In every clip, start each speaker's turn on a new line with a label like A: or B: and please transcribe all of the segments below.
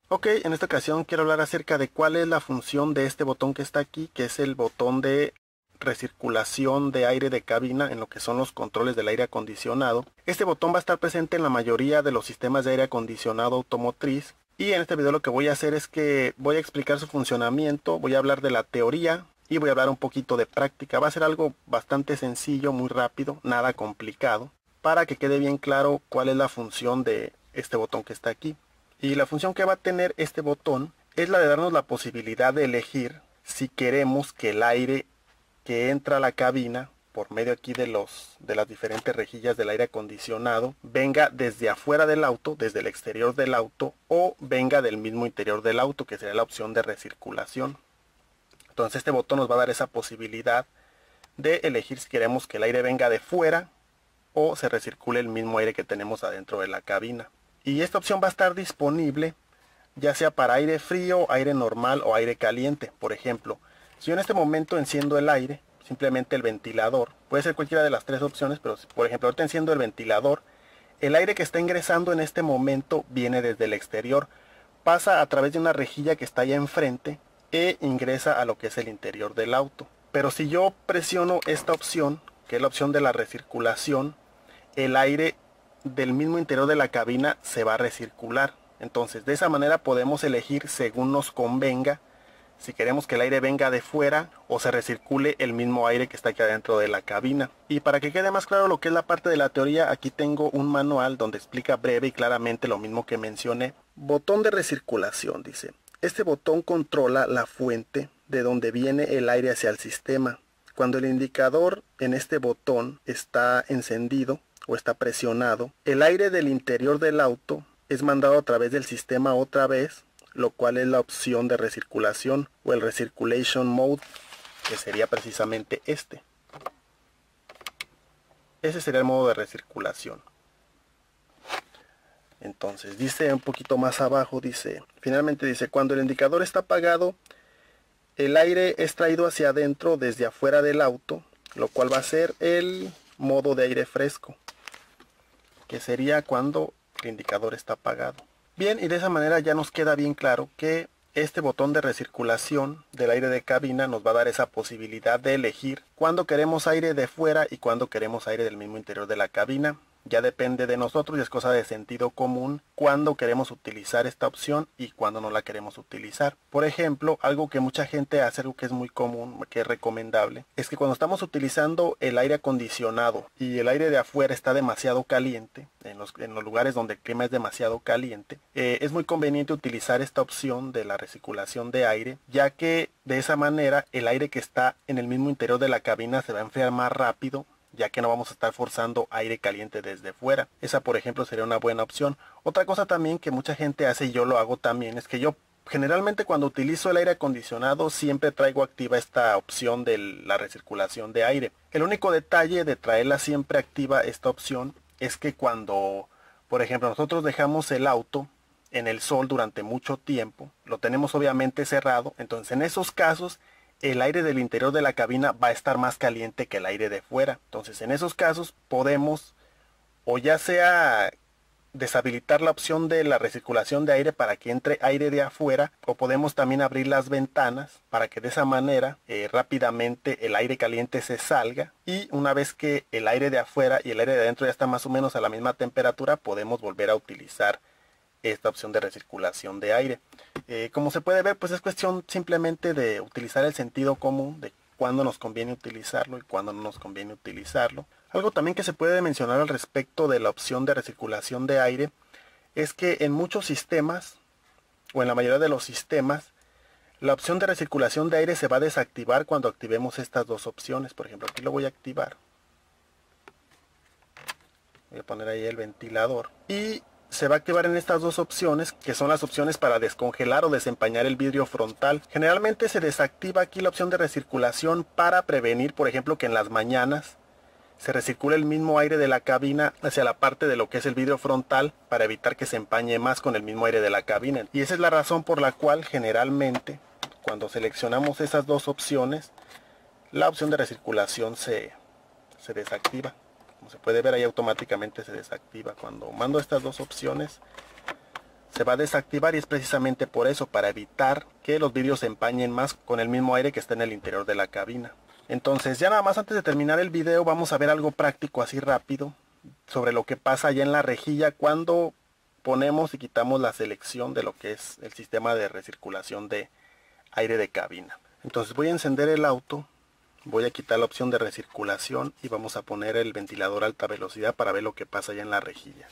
A: Ok, en esta ocasión quiero hablar acerca de cuál es la función de este botón que está aquí, que es el botón de recirculación de aire de cabina en lo que son los controles del aire acondicionado. Este botón va a estar presente en la mayoría de los sistemas de aire acondicionado automotriz. Y en este video lo que voy a hacer es que voy a explicar su funcionamiento, voy a hablar de la teoría y voy a hablar un poquito de práctica. Va a ser algo bastante sencillo, muy rápido, nada complicado, para que quede bien claro cuál es la función de este botón que está aquí. Y la función que va a tener este botón es la de darnos la posibilidad de elegir si queremos que el aire que entra a la cabina por medio aquí de las diferentes rejillas del aire acondicionado venga desde afuera del auto, desde el exterior del auto, o venga del mismo interior del auto, que sería la opción de recirculación. Entonces este botón nos va a dar esa posibilidad de elegir si queremos que el aire venga de fuera o se recircule el mismo aire que tenemos adentro de la cabina. Y esta opción va a estar disponible ya sea para aire frío, aire normal o aire caliente. Por ejemplo, si yo en este momento enciendo el aire, simplemente el ventilador, puede ser cualquiera de las tres opciones, pero por ejemplo ahorita enciendo el ventilador, el aire que está ingresando en este momento viene desde el exterior, pasa a través de una rejilla que está allá enfrente e ingresa a lo que es el interior del auto. Pero si yo presiono esta opción, que es la opción de la recirculación, el aire del mismo interior de la cabina se va a recircular. Entonces de esa manera podemos elegir según nos convenga si queremos que el aire venga de fuera o se recircule el mismo aire que está aquí adentro de la cabina. Y para que quede más claro lo que es la parte de la teoría, aquí tengo un manual donde explica breve y claramente lo mismo que mencioné. Botón de recirculación, dice. Este botón controla la fuente de donde viene el aire hacia el sistema. Cuando el indicador en este botón está encendido o está presionado, el aire del interior del auto es mandado a través del sistema otra vez, lo cual es la opción de recirculación o el recirculation mode, que sería precisamente este. Ese sería el modo de recirculación. Entonces dice un poquito más abajo, finalmente dice, cuando el indicador está apagado, el aire es traído hacia adentro desde afuera del auto, lo cual va a ser el modo de aire fresco, que sería cuando el indicador está apagado. Bien, y de esa manera ya nos queda bien claro que este botón de recirculación del aire de cabina nos va a dar esa posibilidad de elegir cuándo queremos aire de fuera y cuándo queremos aire del mismo interior de la cabina. Ya depende de nosotros y es cosa de sentido común cuándo queremos utilizar esta opción y cuándo no la queremos utilizar. Por ejemplo, algo que mucha gente hace, algo que es muy común, que es recomendable, es que cuando estamos utilizando el aire acondicionado y el aire de afuera está demasiado caliente, en los lugares donde el clima es demasiado caliente, es muy conveniente utilizar esta opción de la recirculación de aire, ya que de esa manera el aire que está en el mismo interior de la cabina se va a enfriar más rápido, ya que no vamos a estar forzando aire caliente desde fuera. Esa, por ejemplo, sería una buena opción. Otra cosa también que mucha gente hace, y yo lo hago también, es que yo generalmente cuando utilizo el aire acondicionado siempre traigo activa esta opción de la recirculación de aire. El único detalle de traerla siempre activa esta opción es que cuando, por ejemplo, nosotros dejamos el auto en el sol durante mucho tiempo, lo tenemos obviamente cerrado, entonces en esos casos el aire del interior de la cabina va a estar más caliente que el aire de fuera. Entonces en esos casos podemos o ya sea deshabilitar la opción de la recirculación de aire para que entre aire de afuera, o podemos también abrir las ventanas para que de esa manera rápidamente el aire caliente se salga, y una vez que el aire de afuera y el aire de adentro ya está más o menos a la misma temperatura, podemos volver a utilizar esta opción de recirculación de aire. Como se puede ver, pues es cuestión simplemente de utilizar el sentido común de cuándo nos conviene utilizarlo y cuándo no nos conviene utilizarlo. Algo también que se puede mencionar al respecto de la opción de recirculación de aire es que en muchos sistemas, o en la mayoría de los sistemas, la opción de recirculación de aire se va a desactivar cuando activemos estas dos opciones. Por ejemplo, aquí lo voy a activar. Voy a poner ahí el ventilador. Y se va a activar en estas dos opciones, que son las opciones para descongelar o desempañar el vidrio frontal. Generalmente se desactiva aquí la opción de recirculación para prevenir, por ejemplo, que en las mañanas se recircule el mismo aire de la cabina hacia la parte de lo que es el vidrio frontal, para evitar que se empañe más con el mismo aire de la cabina. Y esa es la razón por la cual generalmente cuando seleccionamos esas dos opciones, la opción de recirculación se desactiva. Como se puede ver, ahí automáticamente se desactiva. Cuando mando estas dos opciones se va a desactivar, y es precisamente por eso, para evitar que los vidrios se empañen más con el mismo aire que está en el interior de la cabina. Entonces, ya nada más antes de terminar el video, vamos a ver algo práctico así rápido sobre lo que pasa allá en la rejilla cuando ponemos y quitamos la selección de lo que es el sistema de recirculación de aire de cabina. Entonces voy a encender el auto, voy a quitar la opción de recirculación y vamos a poner el ventilador a alta velocidad para ver lo que pasa allá en la rejilla.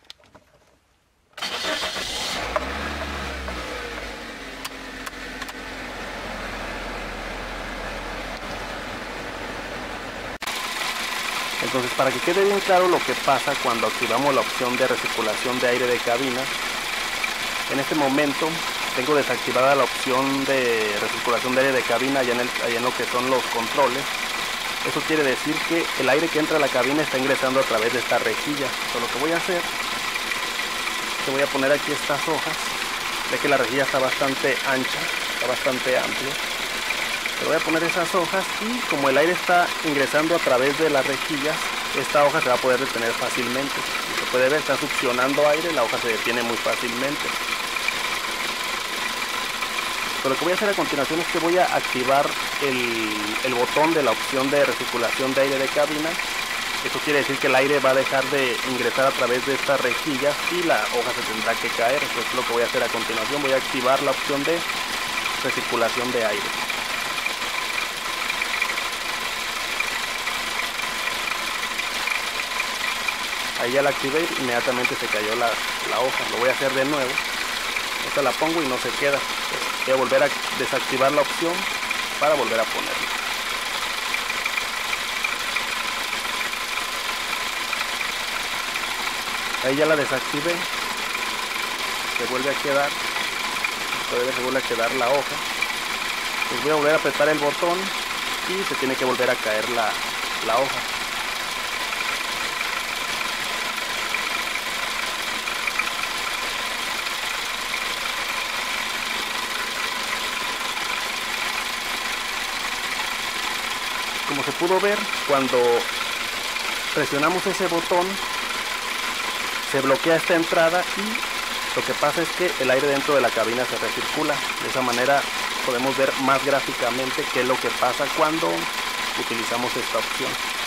A: Entonces, para que quede bien claro lo que pasa cuando activamos la opción de recirculación de aire de cabina, en este momento tengo desactivada la opción de recirculación de aire de cabina allá en lo que son los controles. Eso quiere decir que el aire que entra a la cabina está ingresando a través de esta rejilla. Entonces, lo que voy a hacer, te voy a poner aquí estas hojas, ya que la rejilla está bastante ancha, está bastante amplia. Le voy a poner esas hojas y como el aire está ingresando a través de las rejillas, esta hoja se va a poder detener fácilmente. Como se puede ver, está succionando aire, la hoja se detiene muy fácilmente. Pero lo que voy a hacer a continuación es que voy a activar el botón de la opción de recirculación de aire de cabina. Eso quiere decir que el aire va a dejar de ingresar a través de estas rejillas y la hoja se tendrá que caer. Eso es lo que voy a hacer a continuación. Voy a activar la opción de recirculación de aire. Ahí ya la activé, inmediatamente se cayó la hoja. Lo voy a hacer de nuevo. Esta la pongo y no se queda. Voy a volver a desactivar la opción para volver a ponerla. Ahí ya la desactivé. Se vuelve a quedar. Se vuelve a quedar la hoja. Pues voy a volver a apretar el botón y se tiene que volver a caer la hoja. Como se pudo ver, cuando presionamos ese botón se bloquea esta entrada y lo que pasa es que el aire dentro de la cabina se recircula. De esa manera podemos ver más gráficamente qué es lo que pasa cuando utilizamos esta opción.